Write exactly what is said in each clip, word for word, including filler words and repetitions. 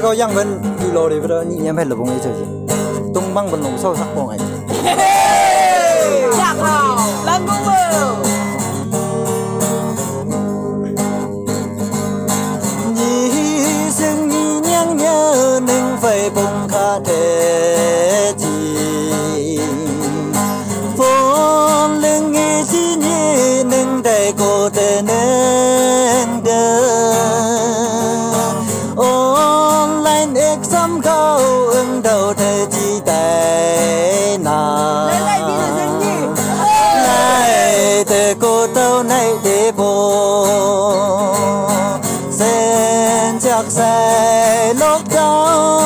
có yang vẫn đi lò để vừa nhìn em hết là bông ấy chơi gì tung băng vẫn lồng sâu sắc bông ấy chạc hào làm bông mơ nhí sinh nhí nhang nhớ nên phải bông khá thế gì vốn lưng nghe chi nhí nên đầy cô tên nên xăm khâu ưng đầu thế chi tay nào lại từ cô tâu này để bồ sen chắc say lúc đó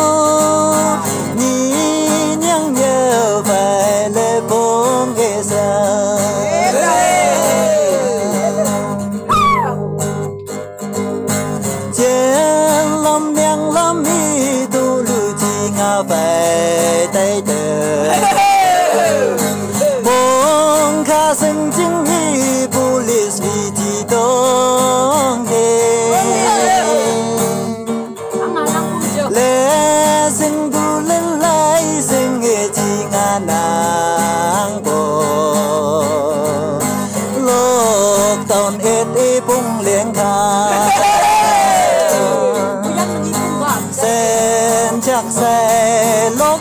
nhí nhang nhớ phải lệ bốn ghê sao trên lòng đen lắm mi tu lưu chi ngã về tay đời mong khá sinh chính hi police vì chi đông ghê lẽ sinh tu lên lại sinh nghe chi ngã nàng bồ lộc tồn ít ý bung liền khá sen chắc sẽ lúc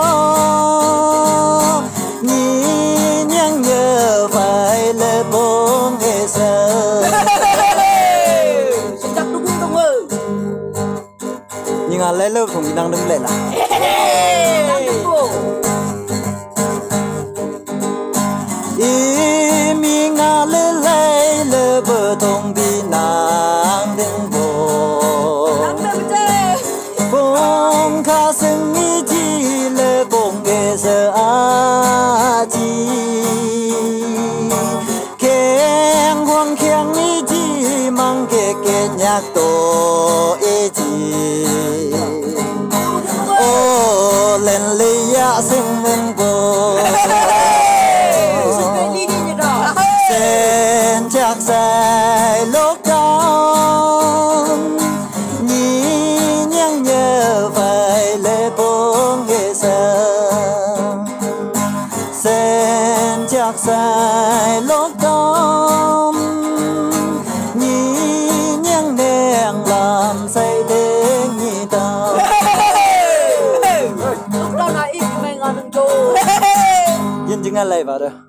đó nhí nhang nhớ phải lệ bốn nghe sợ xin chắc đúng không ơi nhưng mà lẽ lớp không đang đứng lệ là ý mi ngà lệ lệ lệ bờ thông bi nàng đứng bộ bông khá sinh ý chi lệ bông ghê giờ á chi khen hoang khen ý chi mang ghê ghê nhạc tổ ý chi ô lên lý ya sinh ngân bồ sen chắc dài lúc đó nhí nhang nhớ phải lệ bốn ghê sao sen chắc dài lúc đó nhí nhang đèn làm say đêm nhị tao lúc đó là ít mày ngon đừng trù nhân chứng ăn lệ vào đây